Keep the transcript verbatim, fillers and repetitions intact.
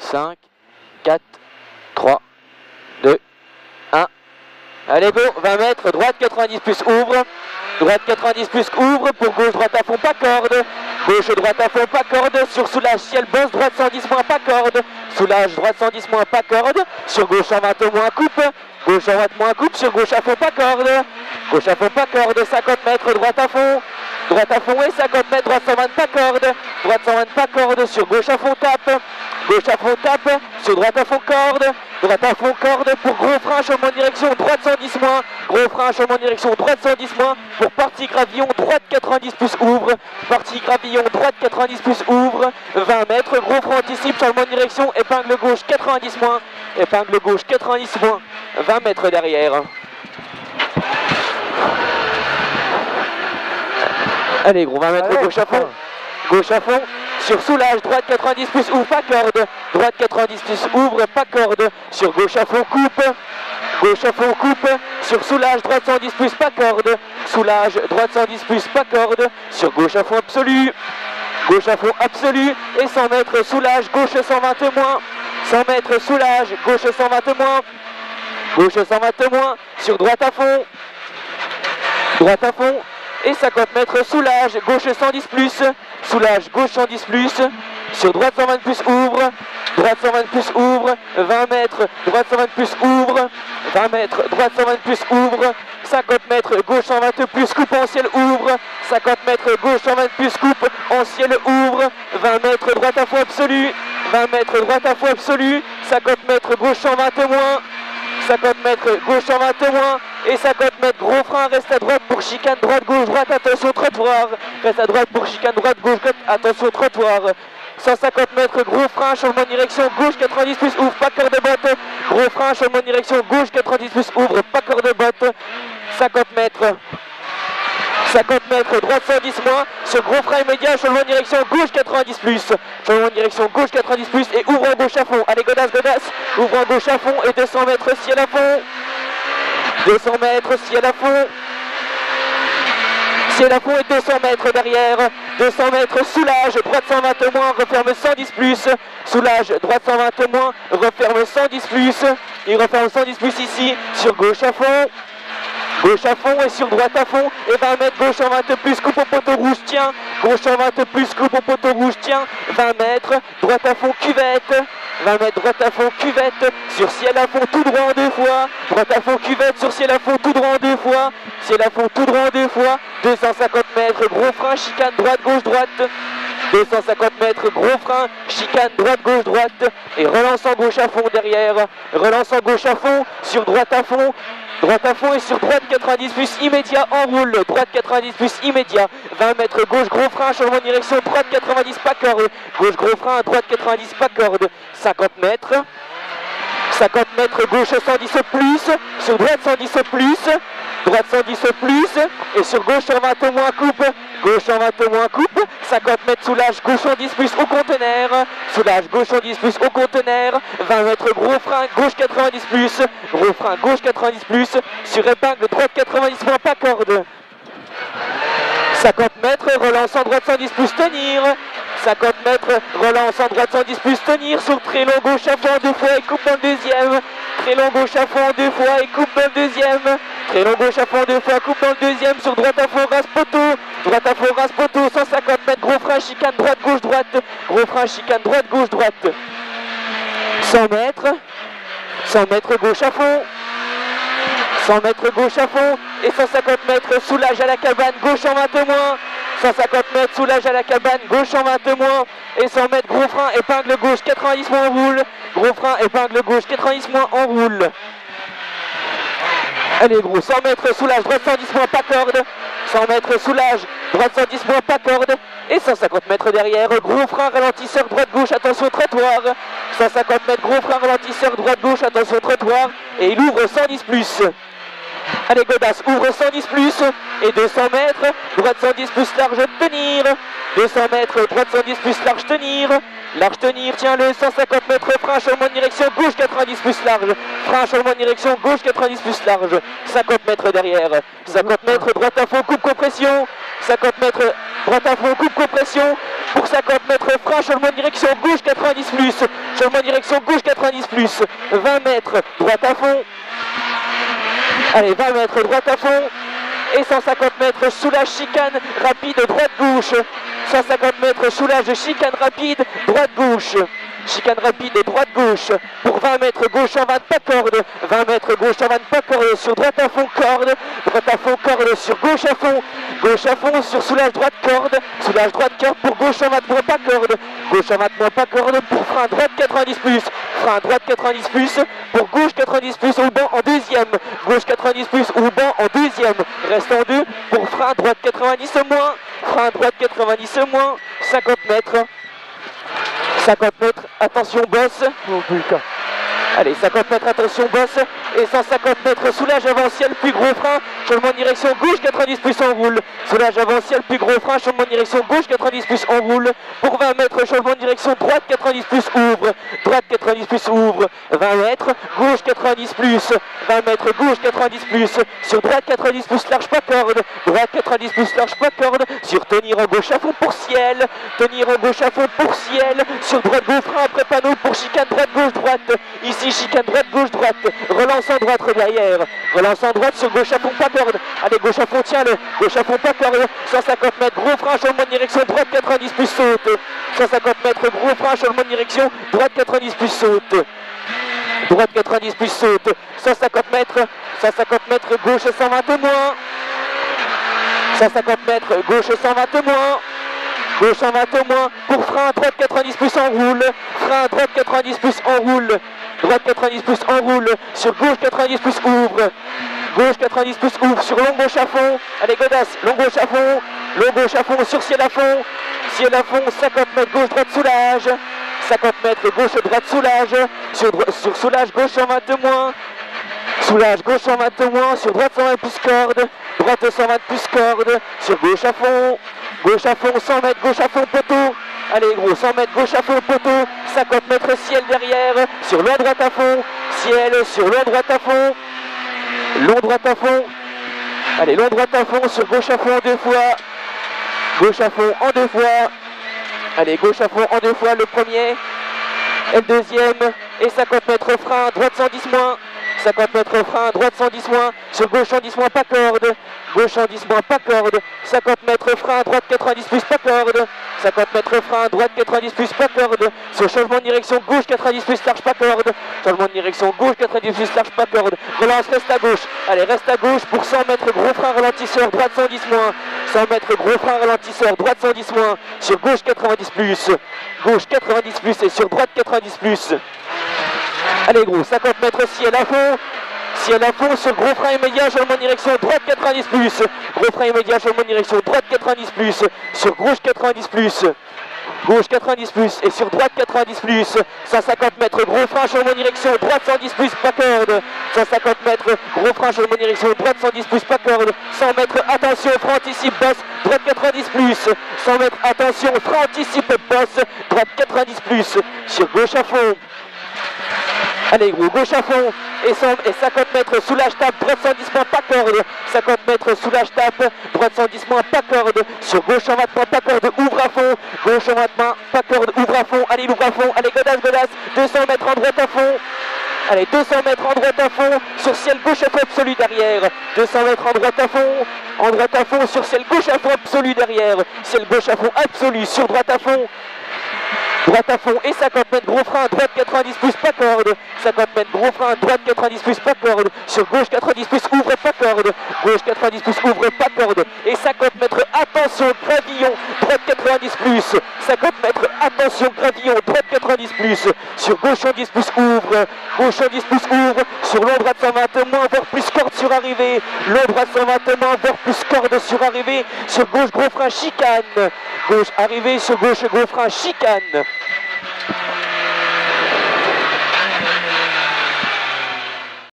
cinq, quatre, trois, deux, un. Allez go, vingt mètres, droite quatre-vingt-dix plus ouvre. Droite quatre-vingt-dix plus ouvre, pour gauche, droite à fond, pas corde. Gauche, droite à fond, pas corde. Sur soulage, ciel, bosse, droite cent dix moins, pas corde. Soulage, droite cent dix moins, pas corde. Sur gauche cent vingt moins, coupe. Gauche cent vingt moins, coupe. Sur gauche à fond, pas corde. Gauche à fond, pas corde. cinquante mètres, droite à fond. Droite à fond et cinquante mètres, droite cent vingt, pas corde. Droite cent vingt, pas corde. Sur gauche à fond, tape. Gauche à fond, tape. Sur droite à fond, corde. Droite à fond, corde. Pour gros frein, changement de direction, droite cent dix moins. Gros frein, changement de direction, droite cent dix moins. Pour partie gravillon, droite quatre-vingt-dix plus ouvre. Partie gravillon, droite quatre-vingt-dix plus ouvre. vingt mètres, gros frein anticipe, changement de direction, épingle gauche quatre-vingt-dix moins. Épingle gauche quatre-vingt-dix moins. vingt mètres derrière. Allez gros, vingt mètres, allez, gauche à fond. Gauche à fond. Sur soulage, droite quatre-vingt-dix plus ouvre, pas corde. Droite quatre-vingt-dix plus ouvre, pas corde. Sur gauche à fond, coupe. Gauche à fond, coupe. Sur soulage, droite cent dix plus, pas corde. Soulage, droite cent dix plus, pas corde. Sur gauche à fond absolu. Gauche à fond absolu. Et cent mètres, soulage, gauche cent vingt moins. cent mètres, soulage, gauche cent vingt moins. Gauche cent vingt moins. Sur droite à fond. Droite à fond. Et cinquante mètres, soulage, gauche cent dix plus. Soulage, gauche cent dix plus. Sur droite cent vingt plus ouvre. Droite cent vingt plus ouvre. vingt mètres, droite cent vingt plus ouvre. vingt mètres, droite cent vingt plus ouvre. cinquante mètres, gauche cent vingt plus, coupe en ciel ouvre. cinquante mètres, gauche cent vingt plus, coupe en ciel ouvre. vingt mètres, droite à fond absolu. vingt mètres, droite à fond absolu. cinquante mètres, gauche cent vingt moins. cinquante mètres, gauche cent vingt moins. Et cinquante mètres, gros frein, reste à droite pour chicane, droite, gauche, droite, attention, trottoir. Reste à droite pour chicane, droite, gauche, droite, attention, trottoir. cent cinquante mètres, gros frein, changement de direction, gauche quatre-vingt-dix plus, ouvre, pas cœur de botte. Gros frein, changement de direction, gauche quatre-vingt-dix plus, ouvre, pas cœur de botte. cinquante mètres. cinquante mètres, droite cent dix moins, sur gros frein immédiat, changement de direction, gauche quatre-vingt-dix plus. Changement de direction, gauche quatre-vingt-dix plus et ouvre en gauche à fond. Allez, godasse, godasse, ouvre en gauche à fond et deux cents mètres, ciel à fond. deux cents mètres, ciel à fond. Ciel à fond et deux cents mètres derrière. deux cents mètres, soulage, droite cent vingt moins, referme cent dix plus. Soulage, droite cent vingt moins, referme cent dix plus. Il referme cent dix plus ici, sur gauche à fond. Gauche à fond et sur droite à fond. Et vingt mètres, gauche cent vingt plus, coupe au poteau rouge, tiens. Gauche cent vingt plus, coupe au poteau rouge, tiens. vingt mètres, droite à fond, cuvette. vingt mètres, droite à fond, cuvette. Sur ciel à fond, tout droit en deux fois. Droite à fond, cuvette. Sur ciel à fond, tout droit en deux fois. Ciel à fond, tout droit en deux fois. deux cent cinquante mètres, gros frein, chicane, droite, gauche, droite. deux cent cinquante mètres, gros frein, chicane, droite, gauche, droite. Et relance en gauche à fond derrière. Relance en gauche à fond, sur droite à fond. Droite à fond et sur droite quatre-vingt-dix plus immédiat, enroule. Droite quatre-vingt-dix plus immédiat. vingt mètres, gauche, gros frein, changement de direction. Droite quatre-vingt-dix, pas corde. Gauche, gros frein, droite quatre-vingt-dix, pas corde. cinquante mètres. cinquante mètres, gauche cent dix plus. Sur droite cent dix plus. Droite cent dix plus. Et sur gauche cent vingt moins, coupe. Gauche cent vingt moins, coupe. cinquante mètres, soulage, gauche cent dix plus au conteneur. Soulage, gauche cent dix plus au conteneur. vingt mètres, gros frein, gauche quatre-vingt-dix plus. Gros frein, gauche quatre-vingt-dix plus. Sur épingle, droite quatre-vingt-dix moins, pas corde. cinquante mètres, relance en droite cent dix plus, tenir. cinquante mètres, relance en droite cent dix plus, tenir. Sur très long gauche à fond deux fois et coupe dans le deuxième. Très long gauche à fond deux fois et coupe dans le deuxième. Très long gauche à fond deux fois, coupe dans le deuxième. Sur droite à fond, rasse poteau. Droite à fond, rasse poteau. cent cinquante mètres, gros frein, chicane, droite, gauche, droite. Gros frein, chicane, droite, gauche, droite. cent mètres. cent mètres, gauche à fond. cent mètres, gauche à fond. Et cent cinquante mètres, soulage à la cabane, gauche en vingt moins. cent cinquante mètres, soulage à la cabane, gauche en vingt moins. Et cent mètres, gros frein, épingle gauche, quatre-vingt-dix moins, roule. Gros frein, épingle gauche, quatre-vingt-dix moins, en roule. Allez gros, cent mètres, soulage, droite cent dix moins, pas corde. cent mètres, soulage, droite cent dix moins, pas corde. Et cent cinquante mètres derrière, gros frein, ralentisseur, droite-gauche, attention, trottoir. cent cinquante mètres, gros frein, ralentisseur, droite-gauche, attention, trottoir. Et il ouvre cent dix plus. Allez, Godas ouvre cent dix plus et deux cents mètres, droite cent dix plus large, tenir. deux cents mètres, droite cent dix plus large, tenir. Large tenir, tiens le cent cinquante mètres, frein, changement de direction, gauche quatre-vingt-dix plus large. Frein, changement de direction, gauche quatre-vingt-dix plus large. cinquante mètres derrière. cinquante mètres, droite à fond, coupe compression. cinquante mètres, droite à fond, coupe compression. Pour cinquante mètres, frein, changement de direction, gauche quatre-vingt-dix plus. Changement de direction, gauche quatre-vingt-dix plus. vingt mètres, droite à fond. Allez, vingt mètres, droite à fond. Et cent cinquante mètres, soulage, chicane, rapide, droite-gauche. cent cinquante mètres, soulage, chicane rapide, droite-gauche. Chicane rapide, droite-gauche. Pour vingt mètres, gauche en vingt, pas corde. vingt mètres, gauche en vingt, pas corde. Sur droite à fond, corde. Droite à fond, corde. Sur gauche à fond. Gauche à fond, sur soulage, droite, corde. Soulage, droite, corde. Pour gauche en vingt, pas corde. Gauche en vingt, pas corde. Pour frein, droite, quatre-vingt-dix plus. Frein, droite, quatre-vingt-dix plus. Pour gauche, quatre-vingt-dix plus. Au banc en deuxième. Gauche, quatre-vingt-dix plus. Au banc en deuxième. Reste en deux. Pour frein, droite, quatre-vingt-dix moins. Frein, droite, quatre-vingt-dix moins. cinquante mètres. cinquante mètres, attention bosse. Oh putain. Allez, cinquante mètres, attention bosse. Et cent cinquante mètres, soulage avant-ciel, puis gros frein. Changement de direction gauche, quatre-vingt-dix plus en roule. Soulage avant-ciel, puis gros frein. Changement de direction gauche, quatre-vingt-dix plus en roule. Pour vingt mètres, changement de direction droite, quatre-vingt-dix plus ouvre. Droite, quatre-vingt-dix plus ouvre. vingt mètres, gauche, quatre-vingt-dix plus. vingt mètres, gauche, quatre-vingt-dix plus. Sur droite, quatre-vingt-dix plus large, pas corde. Droite, quatre-vingt-dix plus large, pas corde. Sur tenir en gauche à fond pour ciel. Tenir en gauche à fond pour ciel. Sur droite, gauche, frein après panneau pour chicane, droite, gauche, droite. Ici, chicane, droite, gauche, droite. Relance en droite derrière. Relance en droite sur gauche à fond, pas corde. Allez, gauche à fond, tiens-le. Gauche à fond, pas corde. cent cinquante mètres, gros frein, changement de direction, droite, quatre-vingt-dix plus saute. cent cinquante mètres, gros frein, changement de direction, droite, quatre-vingt-dix plus saute. Droite, quatre-vingt-dix plus saute. cent cinquante mètres, cent cinquante mètres, gauche, cent vingt moins. cent cinquante mètres, gauche, cent vingt moins. Gauche cent vingt moins. Pour frein, droite, quatre-vingt-dix plus en roule. Frein, droite, quatre-vingt-dix plus en roule. Droite, quatre-vingt-dix plus en roule. Sur gauche, quatre-vingt-dix plus ouvre. Gauche, quatre-vingt-dix plus ouvre. Sur long gauche à fond. Allez, Godas, long gauche à fond. Long gauche à fond sur ciel à fond. Ciel à fond, cinquante mètres, gauche, droite, soulage. cinquante mètres, gauche, droite, soulage. Sur, sur soulage, gauche cent vingt moins. Soulage, gauche cent vingt moins. Sur droite, cent vingt plus corde. Droite, cent vingt plus corde. Sur gauche à fond. Gauche à fond, cent mètres, gauche à fond, poteau. Allez, gros, cent mètres, gauche à fond, poteau. cinquante mètres, ciel derrière. Sur long droite à fond. Ciel, sur long droite à fond. Long droite à fond. Allez, long droite à fond. Sur gauche à fond en deux fois. Gauche à fond en deux fois. Allez, gauche à fond en deux fois, le premier. Et le deuxième. Et cinquante mètres frein, droite cent dix moins. cinquante mètres frein, droite cent dix moins. Sur gauche cent dix moins, pas corde. Gauche cent dix moins, pas corde. cinquante mètres frein, droite quatre-vingt-dix plus, pas corde. cinquante mètres frein, droite quatre-vingt-dix plus, pas corde. Sur changement de direction, gauche quatre-vingt-dix plus, large, pas corde. Changement de direction, gauche quatre-vingt-dix plus, large, pas corde. Relance, reste à gauche. Allez, reste à gauche pour cent mètres, gros frein ralentisseur, droite cent dix moins. cent mètres, gros frein ralentisseur, droite cent dix moins. Sur gauche quatre-vingt-dix plus. Gauche quatre-vingt-dix plus et sur droite quatre-vingt-dix plus. Allez, gros, cinquante mètres, ciel à fond. Ciel à fond sur gros frein immédiat, changement de direction, droite quatre-vingt-dix plus. Gros frein immédiat, changement de direction, droite quatre-vingt-dix plus. Sur gauche quatre-vingt-dix plus. Gauche quatre-vingt-dix plus et sur droite quatre-vingt-dix plus. cent cinquante mètres, gros frein, changement de direction, droite cent dix plus, pas corde. cent cinquante mètres, gros frein, changement de direction, droite cent dix plus, pas corde. cent mètres, attention, frein anticipe, bosse, droite quatre-vingt-dix plus. cent mètres, attention, frein anticipe, bosse, droite quatre-vingt-dix plus. Sur gauche à fond. Allez, gros, gauche à fond. Et, cent, et cinquante mètres, soulage tape, droite cent dix moins, pas corde. cinquante mètres, soulage tape, droite cent dix moins, pas corde. Sur gauche cent vingt moins, pas corde, ouvre à fond. Gauche cent vingt moins, pas corde, ouvre à fond. Allez, ouvre à fond. Allez, Godas, Godas. deux cents mètres en droite à fond. Allez, deux cents mètres en droite à fond. Sur ciel gauche à fond absolu derrière. deux cents mètres en droite à fond. En droite à fond, sur ciel gauche à fond absolu derrière. Ciel gauche à fond absolu, sur droite à fond. Droite à fond et cinquante mètres, gros frein, droite quatre-vingt-dix plus, pas corde. cinquante mètres, gros frein, droite quatre-vingt-dix plus, pas corde. Sur gauche quatre-vingt-dix plus, ouvre, pas corde. Gauche quatre-vingt-dix plus, ouvre, pas corde. Et cinquante mètres, attention, gravillon, droite quatre-vingt-dix plus. cinquante mètres, attention, gravillon, droite quatre-vingt-dix plus. Sur gauche cent dix plus, ouvre. Gauche cent dix plus, ouvre. Sur long droite cent vingt moins, voire plus corde sur arrivée. Long droite cent vingt moins, voire plus corde sur arrivée. Sur gauche, gros frein, chicane. Gauche, arrivée, sur gauche, gros frein, chicane.